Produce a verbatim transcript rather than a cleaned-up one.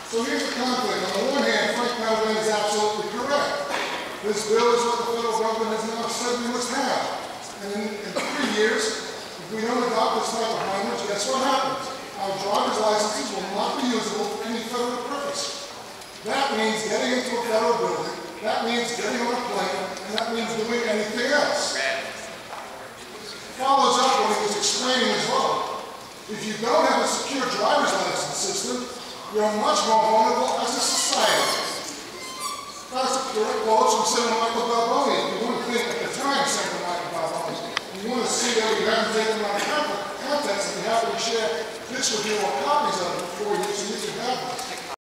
So here's the conflict. On the one hand, Frank Melvin is absolutely correct. This bill is what the federal government has now said we must have. And in, in three years, if we don't adopt this type of language, guess what happens? Our driver's licenses will not be usable for any federal purpose. That means getting into a federal building, that means getting on a plane, and that means doing anything else. Follows up what he was explaining as well. If you don't have a secure driver's license system, you're much more vulnerable as a society. That's a direct quote from Senator Michael Balboni. If you want to think at the time, Senator Michael Balboni, you want to see that we haven't taken out of context, and we have to share this with you or copies of it before you, so you can have this.